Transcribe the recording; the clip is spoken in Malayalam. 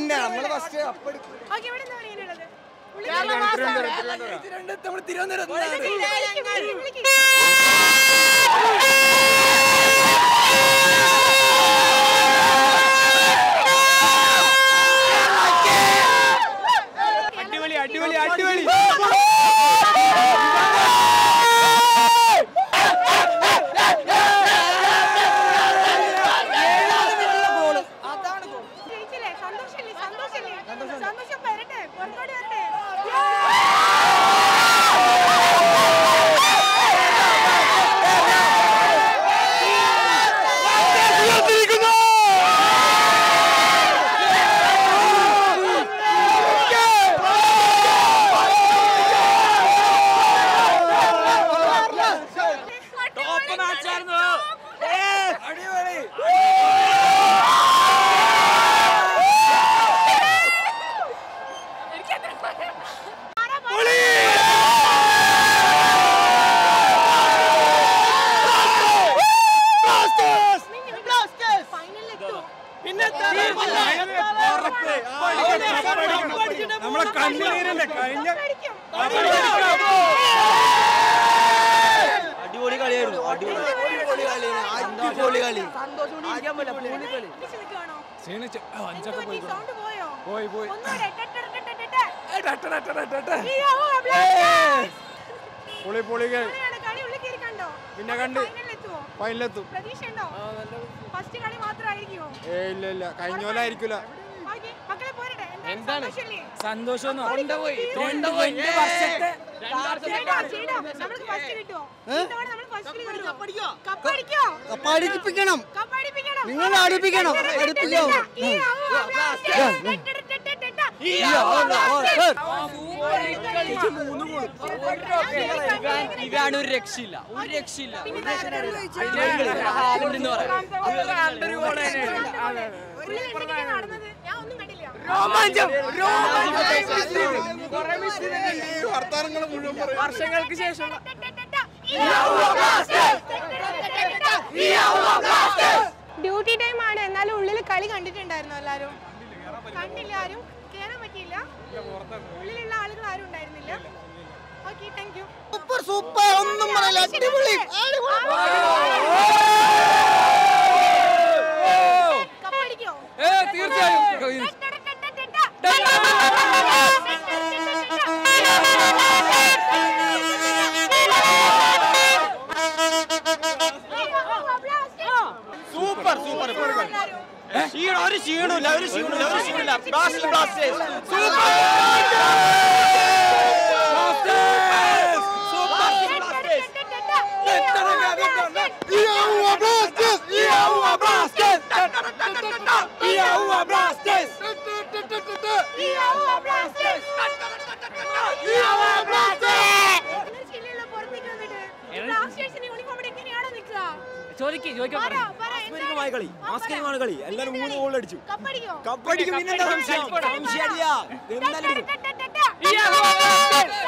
പിന്നെ നമ്മള് ഫസ്റ്റ് അടിപൊളി അടിപൊളി അടിപൊളി നമ്മളെ കണ്ണീരല്ലേ കഴിഞ്ഞ അടിപൊളി കളിയായിരുന്നു. അടിപൊളി കളി. ക്ഷീണിച്ചു. അഞ്ചൊക്കെ പോയി പോയി പോയി പൊളി പൊളി പിന്നെ കണ്ട് ഫൈനലെത്തും. ഇല്ല ഇല്ല കഴിഞ്ഞ പോലെ ആയിരിക്കൂല. എന്താണ് സന്തോഷം പഠിപ്പിക്കണം, നിങ്ങൾ അടുപ്പിക്കണം. ഇതാണ് ഒരു രക്ഷയില്ല, ഒരു രക്ഷയില്ല. വർഷങ്ങൾക്ക് ശേഷം ഡ്യൂട്ടി ടൈം ആണ്, എന്നാലും ഉള്ളിൽ കളി കണ്ടിട്ടുണ്ടായിരുന്നു. എല്ലാരും കണ്ടില്ല, ആരും കേറാൻ പറ്റിയില്ല. ഉള്ളിലുള്ള ആളുകൾ ആരും ഉണ്ടായിരുന്നില്ല. Okay, thank you. Super super, ഒന്നും പറയില്ല. അടിപൊളി. കപ്പടിക്കോ? തീർച്ചയായും. Super super. ഒരു ക്ഷീണമില്ല, ഒരു ക്ഷീണമില്ല, ഒരു ക്ഷീണമില്ല. ബ്ലാസ്റ്റേഴ്സ് കളി, മാസ്കരിമാണ് കളി. എല്ലാരും 3 ഗോൾ അടിച്ചു. കപ്പടിക്കും. പിന്നെ